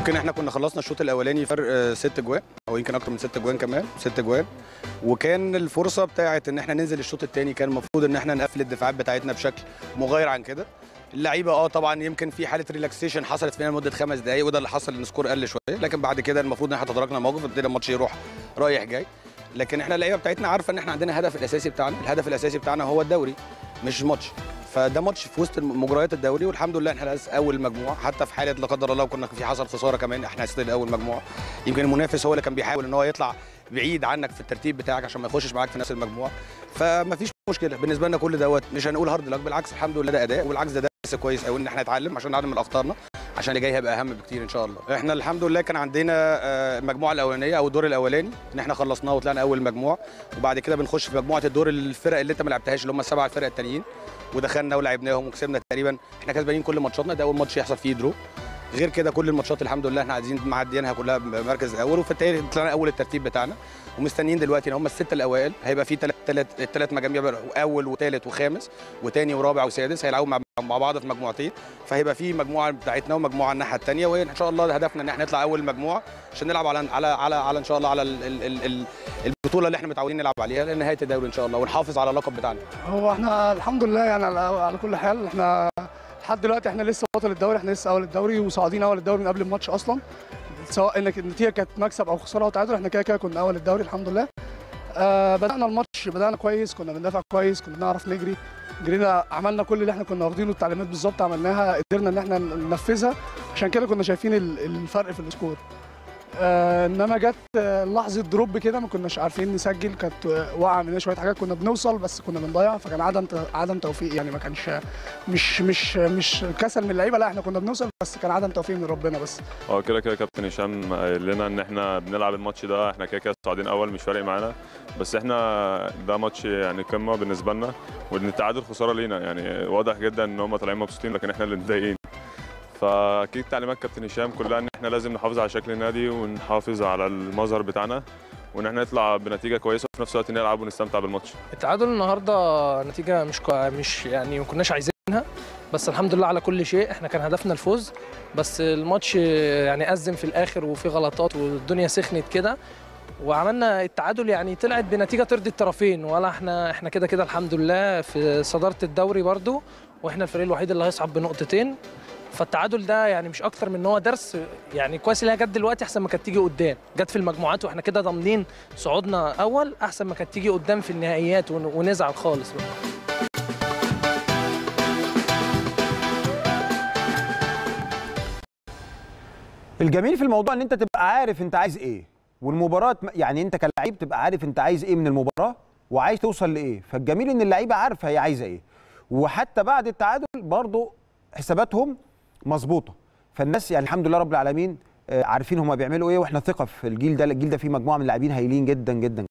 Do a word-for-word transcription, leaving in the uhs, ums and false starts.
يمكن احنا كنا خلصنا الشوط الاولاني فرق ست جوان او يمكن اكتر من ست جوان، كمان ست جوان، وكان الفرصه بتاعه ان احنا ننزل الشوط الثاني كان المفروض ان احنا نقفل الدفاعات بتاعتنا بشكل مغاير عن كده. اللعيبه اه طبعا يمكن في حاله ريلاكسيشن حصلت فينا لمده خمس دقائق، وده اللي حصل ان السكور قل شويه، لكن بعد كده المفروض ان احنا تداركنا الموقف وابتدى الماتش يروح رايح جاي. لكن احنا اللعيبه بتاعتنا عارفه ان احنا عندنا الهدف الاساسي بتاعنا، الهدف الاساسي بتاعنا هو الدوري مش ماتش، فده ماتش في وسط مجريات الدوري، والحمد لله احنا اول مجموعه، حتى في حاله لا قدر الله كنا في حصل خساره كمان احنا ستيل اول مجموعه. يمكن المنافس هو اللي كان بيحاول ان هو يطلع بعيد عنك في الترتيب بتاعك عشان ما يخشش معاك في نفس المجموعه، فما فيش مشكله بالنسبه لنا كل دوت، مش هنقول هارد لك، بالعكس الحمد لله ده اداء، وبالعكس ده درس كويس قوي ان احنا نتعلم عشان نتعلم من اخطارنا عشان اللي جاي هيبقى اهم بكتير ان شاء الله. احنا الحمد لله كان عندنا المجموعه الاولانيه او الدور الاولاني ان احنا خلصناه وطلعنا اول مجموعه، وبعد كده بنخش في مجموعه الدور الفرق اللي انت ما لعبتهاش اللي هم السبع الفرق التانيين، ودخلنا ولعبناهم وكسبنا تقريبا، احنا كسبانين كل ماتشاتنا، ده اول ماتش يحصل فيه درو. غير كده كل الماتشات الحمد لله احنا عايزين معديينها كلها بمركز الاول، وفي التالي طلعنا اول الترتيب بتاعنا، ومستنيين دلوقتي ان هم السته الاوائل هيبقى في ثلاث ثلاث الثلاث مجاميع، اول وثالث وخامس وثاني ورابع وسادس هيلعبوا مع مع بعض في مجموعتين، فهيبقى في مجموعه بتاعتنا ومجموعه الناحيه الثانيه، وان شاء الله هدفنا ان احنا نطلع اول مجموعه عشان نلعب على على على, على ان شاء الله على ال ال ال البطوله اللي احنا متعودين نلعب عليها لنهايه الدوري ان شاء الله، ونحافظ على اللقب بتاعنا. هو احنا الحمد لله يعني على, على كل حال احنا لحد دلوقتي احنا لسه بطل الدوري، احنا لسه اول الدوري وصاعدين اول الدوري من قبل الماتش اصلا، سواء انك النتيجه كانت مكسب او خساره او تعادل، احنا كده كده كنا اول الدوري الحمد لله. آه بدانا الماتش بدانا كويس، كنا بندافع كويس، كنا بنعرف نجري، جرينا، عملنا كل اللي احنا كنا واخدينه، التعليمات بالظبط عملناها، قدرنا ان احنا ننفذها، عشان كده كنا شايفين الفرق في السكور. آه انما جت لحظه دروب كده ما كناش عارفين نسجل، كانت واقعه مننا شويه حاجات، كنا بنوصل بس كنا بنضيع، فكان عدم عدم توفيق، يعني ما كانش مش مش مش كسل من اللعيبه، لا احنا كنا بنوصل بس كان عدم توفيق من ربنا بس. هو كده كده كابتن هشام قال لنا ان احنا بنلعب الماتش ده، احنا كده كده صاعدين اول مش فارق معانا، بس احنا ده ماتش يعني قمه بالنسبه لنا، وان التعادل خساره لينا، يعني واضح جدا ان هم طالعين مبسوطين لكن احنا اللي متضايقين. فاكيد تعليمات كابتن هشام كلها ان احنا لازم نحافظ على شكل النادي ونحافظ على المظهر بتاعنا، وان احنا نطلع بنتيجه كويسه وفي نفس الوقت نلعب ونستمتع بالماتش. التعادل النهارده نتيجه مش مش يعني ما كناش عايزينها، بس الحمد لله على كل شيء، احنا كان هدفنا الفوز، بس الماتش يعني أزم في الاخر وفي غلطات والدنيا سخنت كده، وعملنا التعادل، يعني طلعت بنتيجه ترضي الطرفين، ولا احنا احنا كده كده الحمد لله في صداره الدوري برده، واحنا الفريق الوحيد اللي هيصعد بنقطتين، فالتعادل ده يعني مش اكتر من ان هو درس، يعني كويس ان هي جت دلوقتي احسن ما كانت تيجي قدام، جت في المجموعات واحنا كده ضامنين صعودنا اول، احسن ما كانت تيجي قدام في النهائيات ونزعل خالص بقى. الجميل في الموضوع ان انت تبقى عارف انت عايز ايه، والمباراه يعني انت كلاعب تبقى عارف انت عايز ايه من المباراه وعايز توصل لايه، فالجميل ان اللعيبه عارفه هي عايزه ايه، وحتى بعد التعادل برضه حساباتهم مظبوطه، فالناس يعني الحمد لله رب العالمين عارفين هم بيعملوا ايه، واحنا ثقه في الجيل ده، الجيل ده فيه مجموعه من اللاعبين هايلين جدا جدا.